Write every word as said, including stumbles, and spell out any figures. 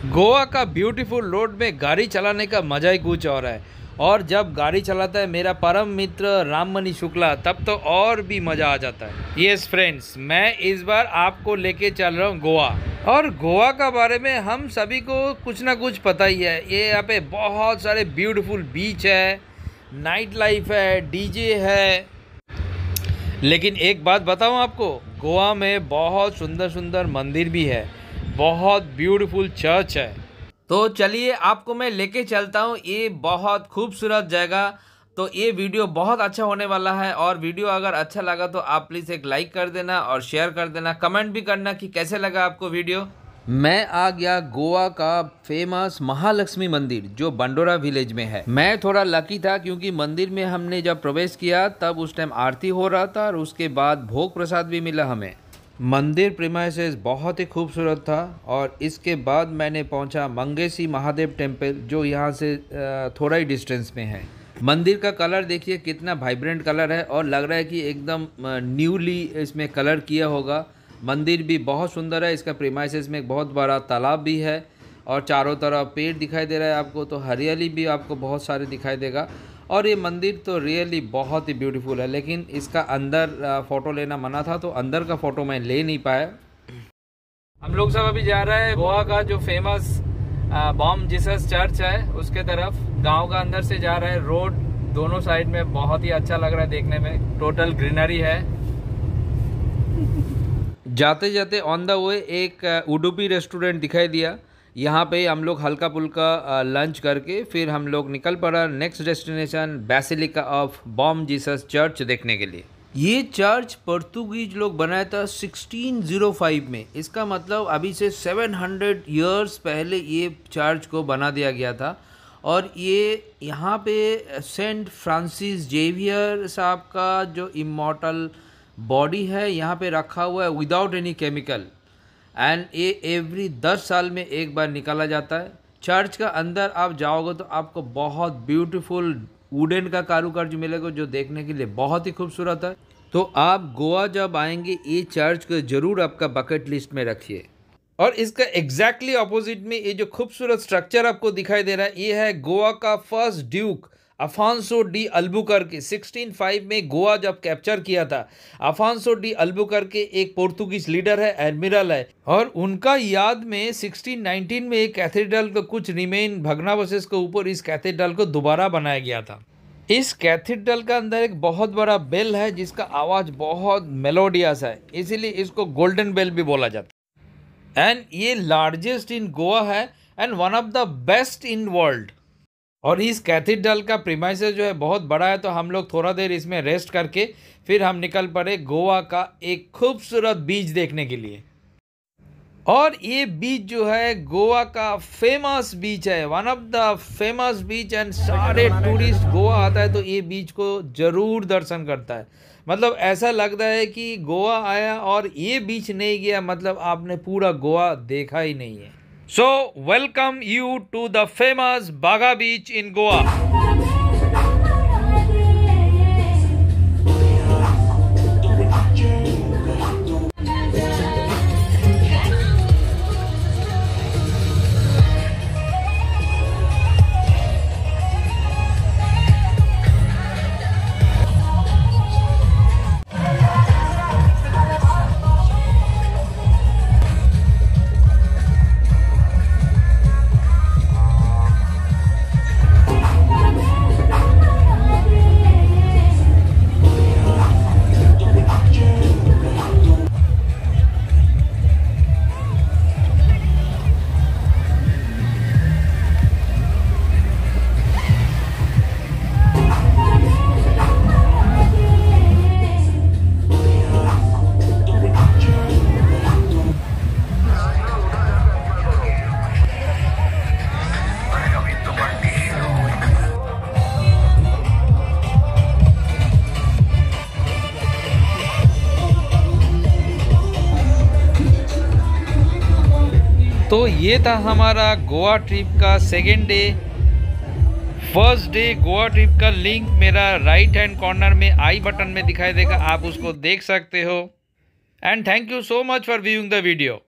गोवा का beautiful road में गाड़ी चलाने का मज़ा ही कुछ और है। और जब गाड़ी चलाता है मेरा परम मित्र राममणि शुक्ला, तब तो और भी मज़ा आ जाता है। यस फ्रेंड्स, मैं इस बार आपको लेके चल रहा हूँ गोवा। और गोवा का बारे में हम सभी को कुछ ना कुछ पता ही है। ये यहाँ पे बहुत सारे ब्यूटीफुल बीच है, नाइट लाइफ है, डीजे है। लेकिन एक बात बताऊँ आपको, गोवा में बहुत सुंदर सुंदर मंदिर भी है, बहुत ब्यूटीफुल चर्च है। तो चलिए आपको मैं लेके चलता हूँ ये बहुत खूबसूरत जगह। तो ये वीडियो बहुत अच्छा होने वाला है, और वीडियो अगर अच्छा लगा तो आप प्लीज़ एक लाइक कर देना और शेयर कर देना, कमेंट भी करना कि कैसे लगा आपको वीडियो। मैं आ गया गोवा का फेमस महालक्ष्मी मंदिर जो बंडोरा विलेज में है। मैं थोड़ा लकी था क्योंकि मंदिर में हमने जब प्रवेश किया तब उस टाइम आरती हो रहा था और उसके बाद भोग प्रसाद भी मिला हमें। मंदिर प्रीमाइसेस बहुत ही खूबसूरत था। और इसके बाद मैंने पहुंचा मंगेशी महादेव टेम्पल जो यहाँ से थोड़ा ही डिस्टेंस में है। मंदिर का कलर देखिए कितना वाइब्रेंट कलर है, और लग रहा है कि एकदम न्यूली इसमें कलर किया होगा। मंदिर भी बहुत सुंदर है। इसका प्रीमाइसेस में एक बहुत बड़ा तालाब भी है, और चारों तरफ पेड़ दिखाई दे रहा है आपको, तो हरियाली भी आपको बहुत सारे दिखाई देगा। और ये मंदिर तो रियली बहुत ही ब्यूटीफुल है, लेकिन इसका अंदर फ़ोटो लेना मना था, तो अंदर का फ़ोटो मैं ले नहीं पाया। हम लोग सब अभी जा रहे हैं गोवा का जो फेमस बॉम जीसस चर्च है उसके तरफ। गांव का अंदर से जा रहे हैं। रोड दोनों साइड में बहुत ही अच्छा लग रहा है देखने में, टोटल ग्रीनरी है। जाते जाते ऑन द वे एक उडुपी रेस्टोरेंट दिखाई दिया। यहाँ पे हम लोग हल्का फुल्का लंच करके फिर हम लोग निकल पड़ा next destination Basilica of Bom Jesus church देखने के लिए। ये चर्च पोर्तुगीज लोग बनाया था सोलह सौ पाँच में। इसका मतलब अभी से सात सौ इयर्स पहले ये चर्च को बना दिया गया था। और ये यहाँ पे सेंट फ्रांसिस जेवियर साहब का जो इमॉर्टल बॉडी है यहाँ पे रखा हुआ है विदाउट एनी केमिकल। एंड ये एवरी दस साल में एक बार निकाला जाता है। चर्च का अंदर आप जाओगे तो आपको बहुत ब्यूटीफुल वुडन का कारुकार्य मिलेगा जो देखने के लिए बहुत ही खूबसूरत है। तो आप गोवा जब आएंगे ये चर्च को जरूर आपका बकेट लिस्ट में रखिए। और इसका एग्जैक्टली ऑपोजिट में ये जो खूबसूरत स्ट्रक्चर आपको दिखाई दे रहा है, ये है गोवा का first duke Afonso de Albuquerque. सोलह सौ पाँच में गोवा जब कैप्चर किया था। अफांसो डी अल्बुकर्के एक पोर्तुगीज लीडर है, एडमिरल है, और उनका याद में सोलह सौ उन्नीस में एक कैथेड्रल को कुछ रिमेन भग्नावशेष के ऊपर इस कैथेड्रल को दोबारा बनाया गया था। इस कैथेड्रल का अंदर एक बहुत बड़ा बेल है जिसका आवाज़ बहुत मेलोडियस है, इसीलिए इसको गोल्डन बेल भी बोला जाता है। एंड ये लार्जेस्ट इन गोवा है and one of the best in world. और इस कैथेड्रल का प्रीमाइसेस जो है बहुत बड़ा है, तो हम लोग थोड़ा देर इसमें रेस्ट करके फिर हम निकल पड़े गोवा का एक खूबसूरत बीच देखने के लिए। और ये बीच जो है गोवा का फेमस बीच है, one of the famous beach. And सारे टूरिस्ट गोवा आता है तो ये बीच को जरूर दर्शन करता है। मतलब ऐसा लगता है कि गोवा आया और ये बीच नहीं गया, मतलब आपने पूरा गोवा देखा ही नहीं है। So, welcome you to the famous Baga Beach in Goa. तो ये था हमारा गोवा ट्रिप का second day. First day Goa trip का लिंक मेरा राइट हैंड कॉर्नर में आई बटन में दिखाई देगा, आप उसको देख सकते हो। And thank you so much for viewing the video.